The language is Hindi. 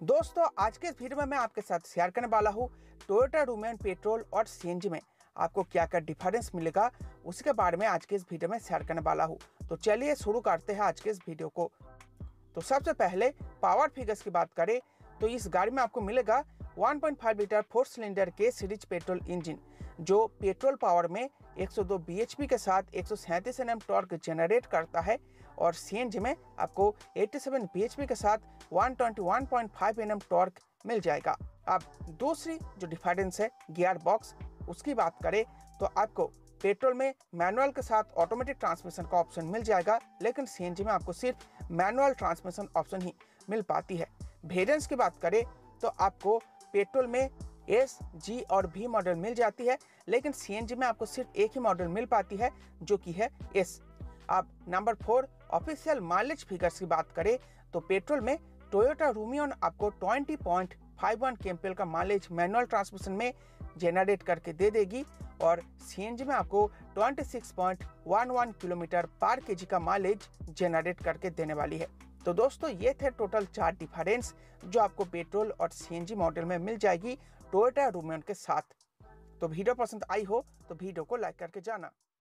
दोस्तों आज के इस वीडियो में मैं आपके साथ शेयर करने वाला हूँ टोयोटा रूमियन पेट्रोल और सीएनजी में आपको क्या क्या डिफरेंस मिलेगा उसके बारे में आज के इस वीडियो में शेयर करने वाला हूँ। तो चलिए शुरू करते हैं आज के इस वीडियो को। तो सबसे पहले पावर फिगर्स की बात करें तो इस गाड़ी में आपको मिलेगा 1.5 litre 4 cylinder K series petrol engine जो पेट्रोल पावर में 102 bhp के साथ 137 Nm टॉर्क जनरेट करता है और सीएनजी में आपको 87 bhp के साथ 121.5 Nm टॉर्क मिल जाएगा। अब दूसरी जो डिफरेंस है गियर बॉक्स उसकी बात करें तो आपको पेट्रोल में मैनुअल के साथ ऑटोमेटिक ट्रांसमिशन का ऑप्शन मिल जाएगा, लेकिन सीएनजी में आपको सिर्फ मैनुअल ट्रांसमिशन ऑप्शन ही मिल पाती है। वेरिएंट्स की बात करें तो आपको पेट्रोल में एस, जी और भी मॉडल मिल जाती है, लेकिन सीएनजी में आपको सिर्फ एक ही मॉडल मिल पाती है जो कि है एस। अब नंबर 4 ऑफिशियल माइलेज फिगर्स की बात करें तो पेट्रोल में टोयोटा रूमियन आपको 20.51 kmpl का माइलेज मैनुअल ट्रांसमिशन में जनरेट करके दे देगी और सीएनजी में आपको 26.11 किलोमीटर पर केजी का माइलेज जनरेट करके देने वाली है। तो दोस्तों ये थे टोटल 4 डिफरेंस जो आपको पेट्रोल और सीएनजी मॉडल में मिल जाएगी टोयोटा रूमियन के साथ। तो वीडियो पसंद आई हो तो वीडियो को लाइक करके जाना।